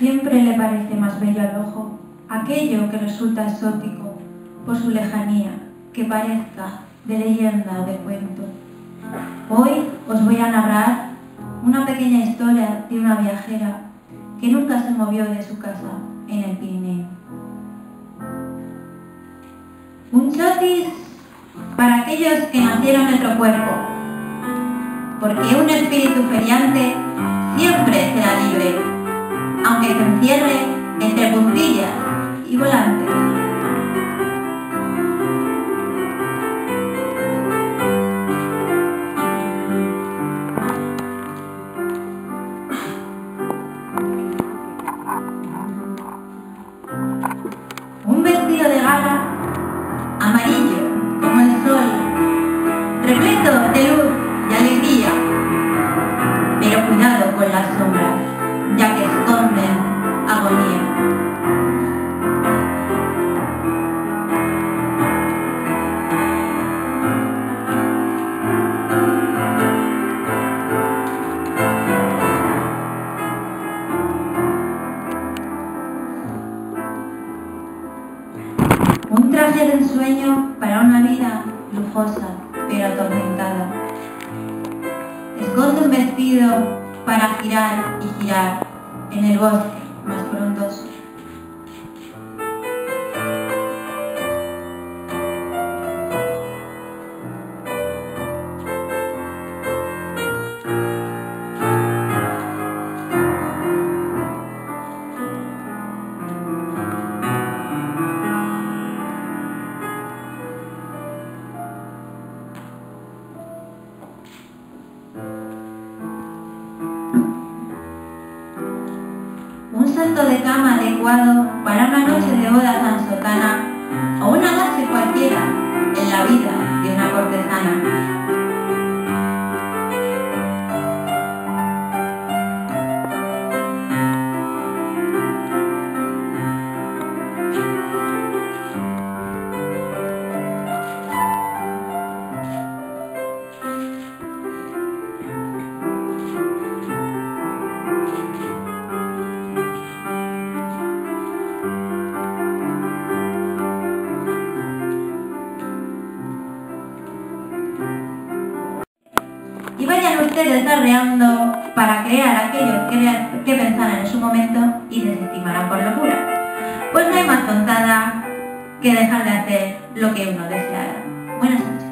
Siempre le parece más bello al ojo aquello que resulta exótico por su lejanía, que parezca de leyenda o de cuento. Hoy os voy a narrar una pequeña historia de una viajera que nunca se movió de su casa en el Pirineo. Un chotis para aquellos que nacieron en otro cuerpo, porque un espíritu feriante siempre será libre, aunque se encierre entre puntillas y volantes. Un vestido de gala, amarillo como el sol, repleto de luz y alegría, pero cuidado con las sombras, ya que esconden agonía. Un traje de ensueño para una vida lujosa, pero atormentada. Esconde un vestido para girar y girar en el bosque más frondoso. Un salto de cama adecuado para una noche de boda sansotana o una noche cualquiera en la vida de una cortesana. Y vayan ustedes arreando para crear aquello que pensaran en su momento y desestimaran por locura. Pues no hay más tontada que dejar de hacer lo que uno deseara. Buenas noches.